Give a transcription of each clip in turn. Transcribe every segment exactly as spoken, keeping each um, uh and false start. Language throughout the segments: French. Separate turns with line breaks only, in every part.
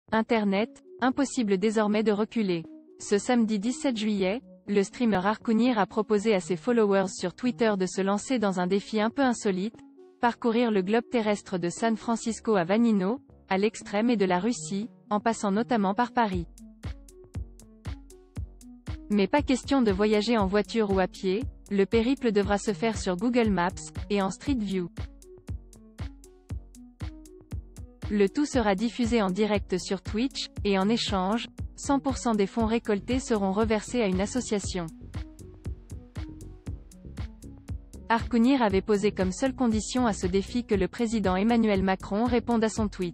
Internet, impossible désormais de reculer. Ce samedi dix-sept juillet, le streamer Arcounir a proposé à ses followers sur Twitter de se lancer dans un défi un peu insolite, parcourir le globe terrestre de San Francisco à Vanino, à l'extrême et de la Russie, en passant notamment par Paris. Mais pas question de voyager en voiture ou à pied, le périple devra se faire sur Google Maps, et en Street View. Le tout sera diffusé en direct sur Twitch, et en échange, cent pour cent des fonds récoltés seront reversés à une association. Arcounir avait posé comme seule condition à ce défi que le président Emmanuel Macron réponde à son tweet.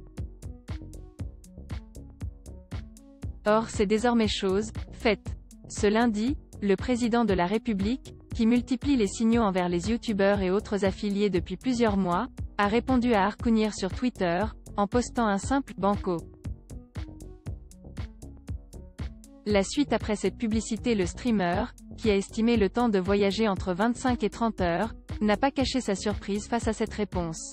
Or c'est désormais chose faite. Ce lundi, le président de la République, qui multiplie les signaux envers les youtubeurs et autres affiliés depuis plusieurs mois, a répondu à Arcounir sur Twitter, en postant un simple « banco ». La suite après cette publicité, le streamer, qui a estimé le temps de voyager entre vingt-cinq et trente heures, n'a pas caché sa surprise face à cette réponse.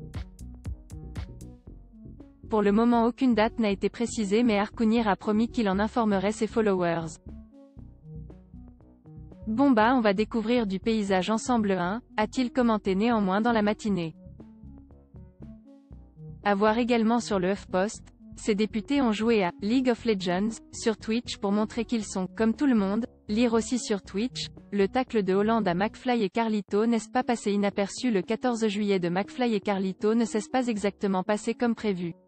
Pour le moment aucune date n'a été précisée mais Arcounir a promis qu'il en informerait ses followers. Bon bah on va découvrir du paysage ensemble hein, a-t-il commenté néanmoins dans la matinée. À voir également sur le HuffPost, ces députés ont joué à League of Legends sur Twitch pour montrer qu'ils sont, comme tout le monde, lire aussi sur Twitch. Le tacle de Hollande à McFly et Carlito n'est pas passé inaperçu. Le quatorze juillet de McFly et Carlito ne s'est pas exactement passé comme prévu.